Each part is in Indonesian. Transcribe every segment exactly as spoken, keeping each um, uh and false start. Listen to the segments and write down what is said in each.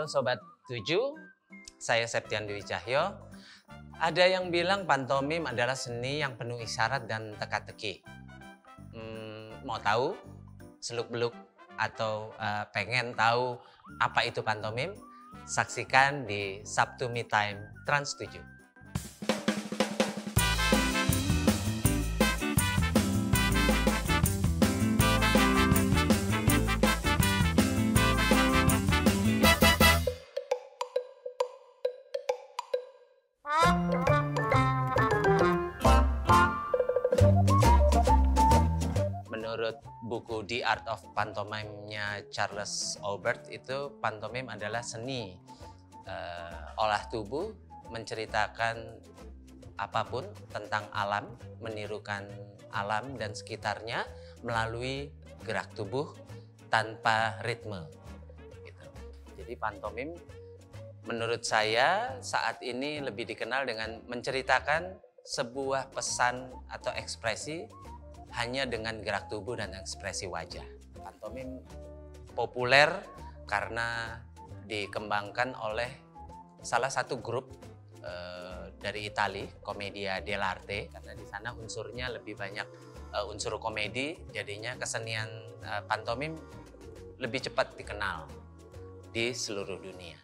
Halo Sobat Tujuh, saya Septian Dwi Cahyo. Ada yang bilang pantomim adalah seni yang penuh isyarat dan teka-teki. Hmm, mau tahu seluk-beluk atau uh, pengen tahu apa itu pantomim? Saksikan di Sabtu Me Time Trans tujuh. Menurut buku The Art of Pantomime-nya Charles Aubert, itu pantomim adalah seni uh, olah tubuh menceritakan apapun tentang alam, menirukan alam dan sekitarnya melalui gerak tubuh tanpa ritme. Gitu. Jadi pantomim menurut saya saat ini lebih dikenal dengan menceritakan sebuah pesan atau ekspresi hanya dengan gerak tubuh dan ekspresi wajah. Pantomim populer karena dikembangkan oleh salah satu grup uh, dari Italia, Commedia dell'arte, karena di sana unsurnya lebih banyak uh, unsur komedi, jadinya kesenian uh, pantomim lebih cepat dikenal di seluruh dunia.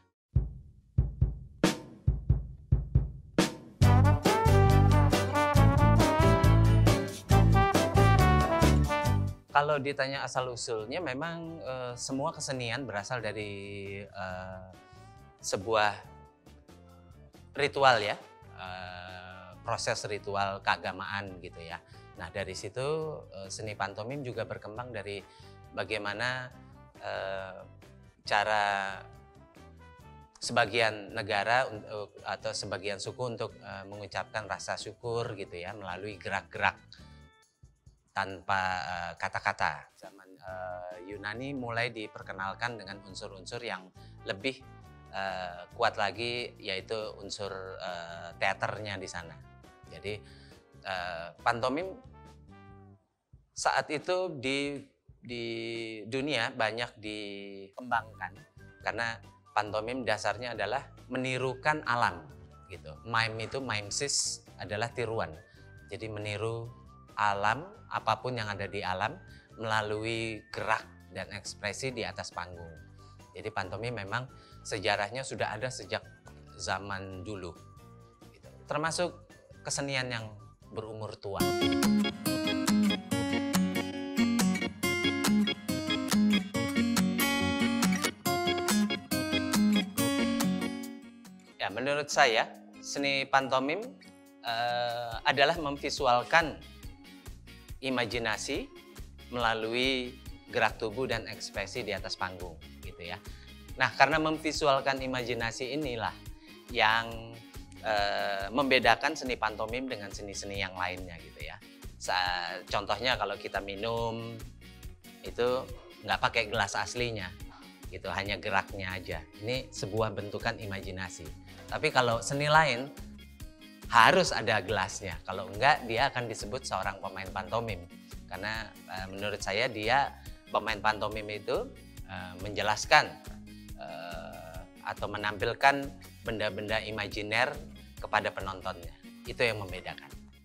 Kalau ditanya asal-usulnya, memang e, semua kesenian berasal dari e, sebuah ritual ya, e, proses ritual keagamaan gitu ya. Nah dari situ e, seni pantomim juga berkembang dari bagaimana e, cara sebagian negara atau sebagian suku untuk e, mengucapkan rasa syukur gitu ya melalui gerak-gerak tanpa kata-kata. Uh, Zaman uh, Yunani mulai diperkenalkan dengan unsur-unsur yang lebih uh, kuat lagi, yaitu unsur uh, teaternya di sana. Jadi uh, pantomim saat itu di di dunia banyak dikembangkan karena pantomim dasarnya adalah menirukan alam gitu. Mime itu mimesis adalah tiruan. Jadi meniru alam, apapun yang ada di alam melalui gerak dan ekspresi di atas panggung. Jadi pantomim memang sejarahnya sudah ada sejak zaman dulu, gitu. Termasuk kesenian yang berumur tua. Ya, menurut saya seni pantomim uh, adalah memvisualkan imajinasi melalui gerak tubuh dan ekspresi di atas panggung gitu ya. Nah, karena memvisualkan imajinasi inilah yang e, membedakan seni pantomim dengan seni-seni yang lainnya gitu ya. Sa contohnya kalau kita minum itu nggak pakai gelas aslinya gitu, hanya geraknya aja. Ini sebuah bentukan imajinasi. Tapi kalau seni lain harus ada gelasnya, kalau enggak dia akan disebut seorang pemain pantomim. Karena e, menurut saya dia pemain pantomim itu e, menjelaskan e, atau menampilkan benda-benda imajiner kepada penontonnya. Itu yang membedakan.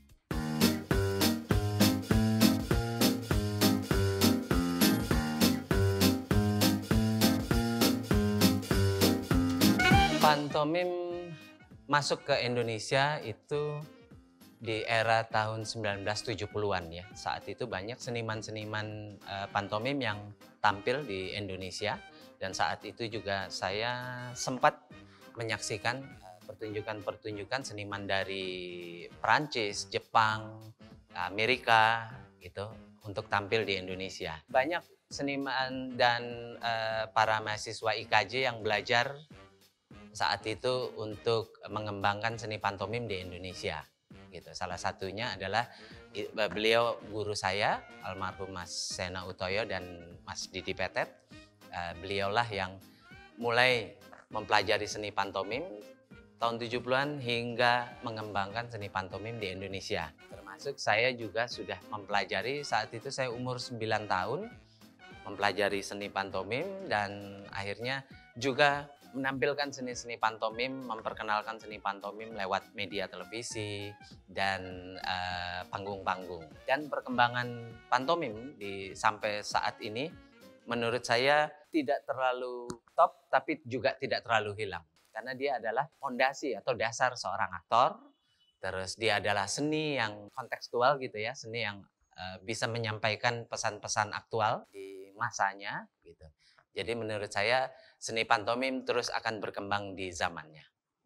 Pantomim masuk ke Indonesia itu di era tahun sembilan belas tujuh puluhan ya. Saat itu banyak seniman-seniman uh, pantomim yang tampil di Indonesia, dan saat itu juga saya sempat menyaksikan pertunjukan-pertunjukan uh, seniman dari Perancis, Jepang, Amerika gitu untuk tampil di Indonesia. Banyak seniman dan uh, para mahasiswa I K J yang belajar saat itu untuk mengembangkan seni pantomim di Indonesia gitu. Salah satunya adalah beliau guru saya, almarhum Mas Sena Utoyo dan Mas Didi Petet. Uh, beliaulah yang mulai mempelajari seni pantomim tahun tujuh puluhan hingga mengembangkan seni pantomim di Indonesia. Termasuk saya juga sudah mempelajari, saat itu saya umur sembilan tahun, mempelajari seni pantomim dan akhirnya juga menampilkan seni-seni pantomim, memperkenalkan seni pantomim lewat media televisi dan uh, panggung-panggung. Dan perkembangan pantomim di sampai saat ini menurut saya tidak terlalu top tapi juga tidak terlalu hilang. Karena dia adalah fondasi atau dasar seorang aktor. Terus dia adalah seni yang kontekstual gitu ya, seni yang uh, bisa menyampaikan pesan-pesan aktual di masanya gitu. Jadi menurut saya seni pantomim terus akan berkembang di zamannya.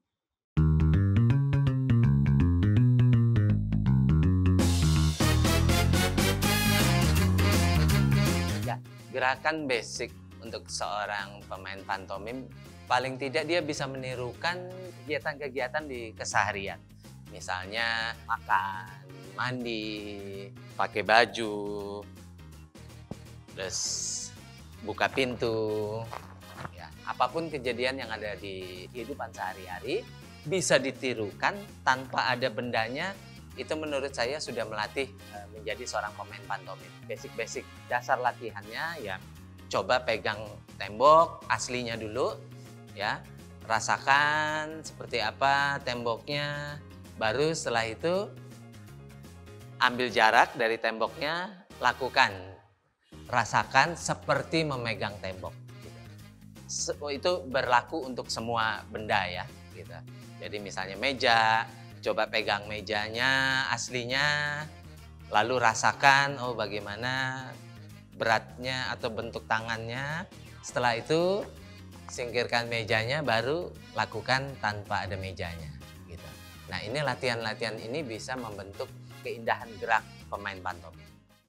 Ya, gerakan basic untuk seorang pemain pantomim paling tidak dia bisa menirukan kegiatan-kegiatan di keseharian. Misalnya makan, mandi, pakai baju, terus buka pintu, ya, apapun kejadian yang ada di kehidupan sehari-hari bisa ditirukan tanpa ada bendanya. Itu menurut saya sudah melatih uh, menjadi seorang pemain pantomim. Basic-basic dasar latihannya ya coba pegang tembok aslinya dulu, ya rasakan seperti apa temboknya. Baru setelah itu ambil jarak dari temboknya, lakukan. Rasakan seperti memegang tembok. Gitu. Itu berlaku untuk semua benda ya. Gitu. Jadi misalnya meja, coba pegang mejanya aslinya, lalu rasakan oh bagaimana beratnya atau bentuk tangannya. Setelah itu singkirkan mejanya, baru lakukan tanpa ada mejanya. Gitu. Nah ini latihan-latihan ini bisa membentuk keindahan gerak pemain pantomim.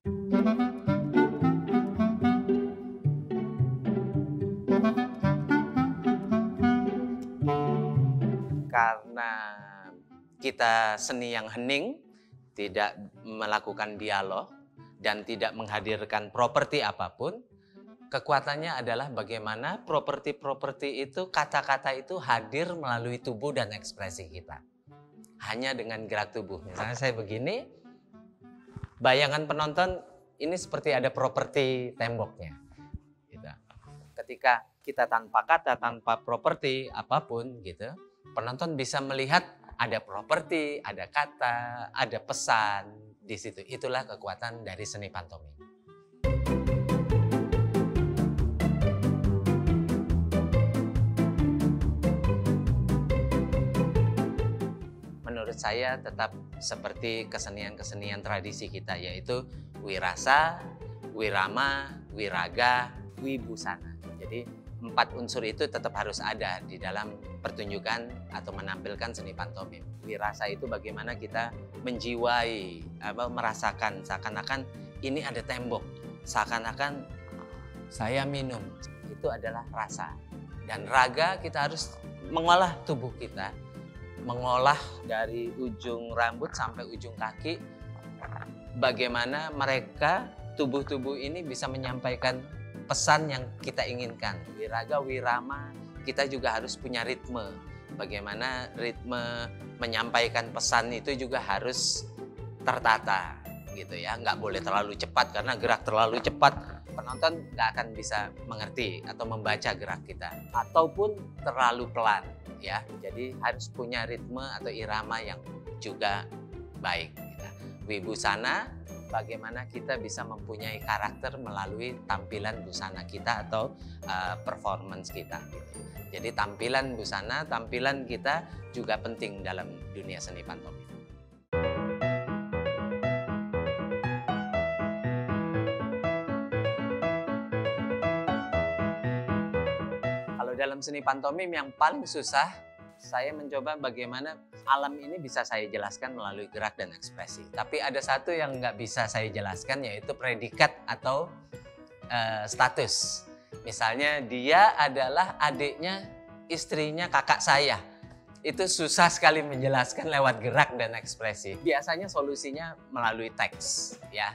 Karena kita seni yang hening, tidak melakukan dialog, dan tidak menghadirkan properti apapun, kekuatannya adalah bagaimana properti-properti itu, kata-kata itu hadir melalui tubuh dan ekspresi kita. Hanya dengan gerak tubuh. Misalnya saya begini, bayangan penonton ini seperti ada properti temboknya. Gitu. Ketika kita tanpa kata, tanpa properti apapun gitu, penonton bisa melihat ada properti, ada kata, ada pesan di situ. Itulah kekuatan dari seni pantomim. Menurut saya tetap seperti kesenian-kesenian tradisi kita, yaitu wirasa, wirama, wiraga, wibusana. Jadi empat unsur itu tetap harus ada di dalam pertunjukan atau menampilkan seni pantomim. Wirasa itu bagaimana kita menjiwai, apa, merasakan seakan-akan ini ada tembok, seakan-akan saya minum. Itu adalah rasa. Dan raga kita harus mengolah tubuh kita, mengolah dari ujung rambut sampai ujung kaki, bagaimana mereka tubuh-tubuh ini bisa menyampaikan pesan yang kita inginkan. Wiraga, wirama, kita juga harus punya ritme. Bagaimana ritme menyampaikan pesan itu juga harus tertata, gitu ya. Nggak boleh terlalu cepat, karena gerak terlalu cepat penonton nggak akan bisa mengerti atau membaca gerak kita. Ataupun terlalu pelan, ya. Jadi harus punya ritme atau irama yang juga baik. Gitu. Wibusana, bagaimana kita bisa mempunyai karakter melalui tampilan busana kita atau uh, performance kita. Gitu. Jadi tampilan busana, tampilan kita juga penting dalam dunia seni pantomim. Kalau dalam seni pantomim yang paling susah, saya mencoba bagaimana alam ini bisa saya jelaskan melalui gerak dan ekspresi. Tapi ada satu yang nggak bisa saya jelaskan, yaitu predikat atau uh, status. Misalnya dia adalah adiknya, istrinya kakak saya. Itu susah sekali menjelaskan lewat gerak dan ekspresi. Biasanya solusinya melalui teks, ya.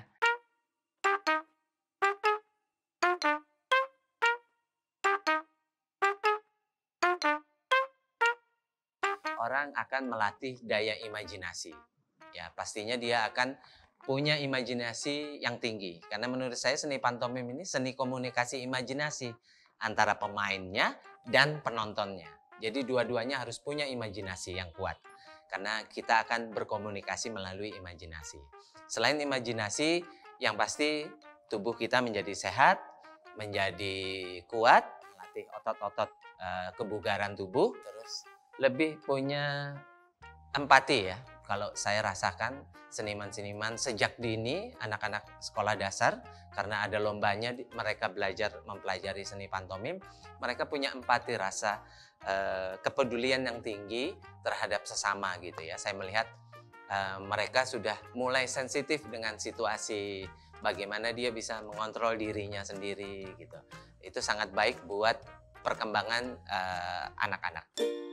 Orang akan melatih daya imajinasi. Ya, pastinya dia akan punya imajinasi yang tinggi. Karena menurut saya seni pantomim ini seni komunikasi imajinasi antara pemainnya, dan penontonnya. Jadi dua-duanya harus punya imajinasi yang kuat. Karena kita akan berkomunikasi melalui imajinasi. Selain imajinasi, yang pasti tubuh kita menjadi sehat, menjadi kuat, melatih otot-otot uh, kebugaran tubuh, terus lebih punya empati ya. Kalau saya rasakan seniman-seniman sejak dini, anak-anak sekolah dasar, karena ada lombanya mereka belajar mempelajari seni pantomim, mereka punya empati, rasa eh, kepedulian yang tinggi terhadap sesama gitu ya. Saya melihat eh, mereka sudah mulai sensitif dengan situasi, bagaimana dia bisa mengontrol dirinya sendiri gitu. Itu sangat baik buat perkembangan eh, anak-anak.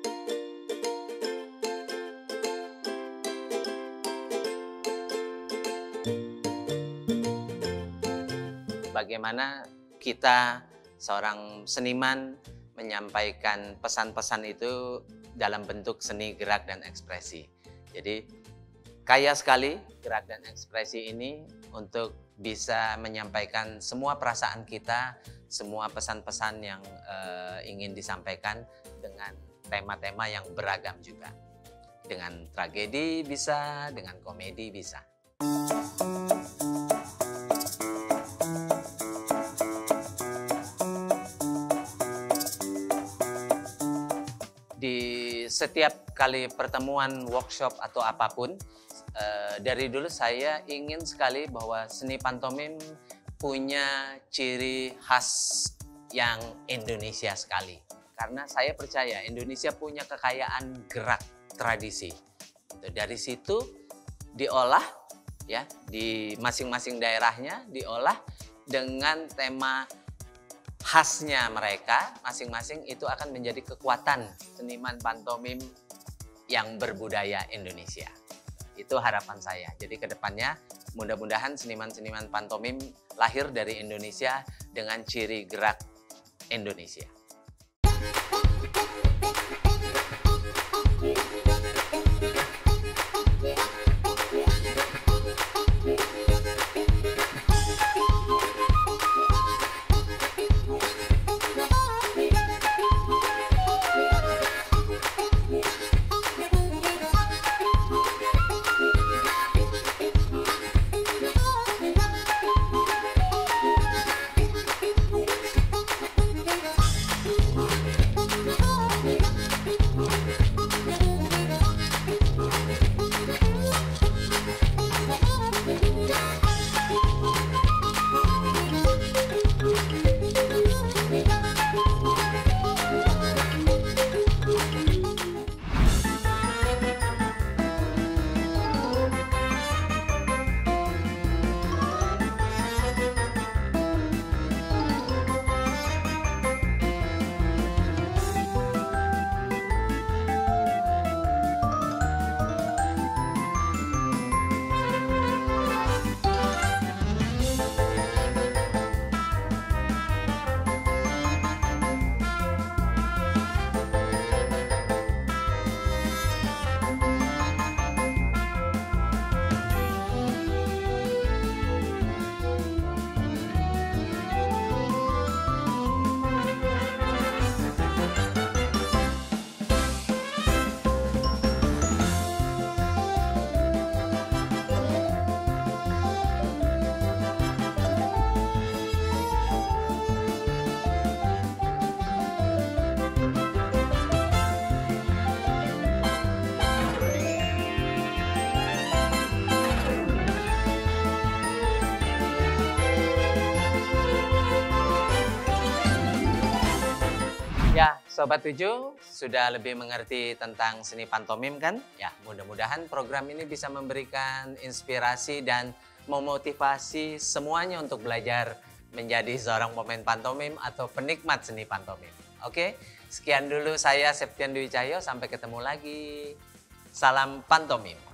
Bagaimana kita seorang seniman menyampaikan pesan-pesan itu dalam bentuk seni gerak dan ekspresi. Jadi kaya sekali gerak dan ekspresi ini untuk bisa menyampaikan semua perasaan kita, semua pesan-pesan yang uh, ingin disampaikan dengan tema-tema yang beragam juga. Dengan tragedi bisa, dengan komedi bisa. Di setiap kali pertemuan, workshop atau apapun, eh, dari dulu saya ingin sekali bahwa seni pantomim punya ciri khas yang Indonesia sekali. Karena saya percaya Indonesia punya kekayaan gerak tradisi. Dari situ diolah ya di masing-masing daerahnya, diolah dengan tema khasnya mereka masing-masing, itu akan menjadi kekuatan seniman pantomim yang berbudaya Indonesia. Itu harapan saya. Jadi ke depannya mudah-mudahan seniman-seniman pantomim lahir dari Indonesia dengan ciri gerak Indonesia. Ya, Sobat Tujuh sudah lebih mengerti tentang seni pantomim kan? Ya, mudah-mudahan program ini bisa memberikan inspirasi dan memotivasi semuanya untuk belajar menjadi seorang pemain pantomim atau penikmat seni pantomim. Oke, sekian dulu saya Septian Dwi Cahyo, sampai ketemu lagi. Salam pantomim.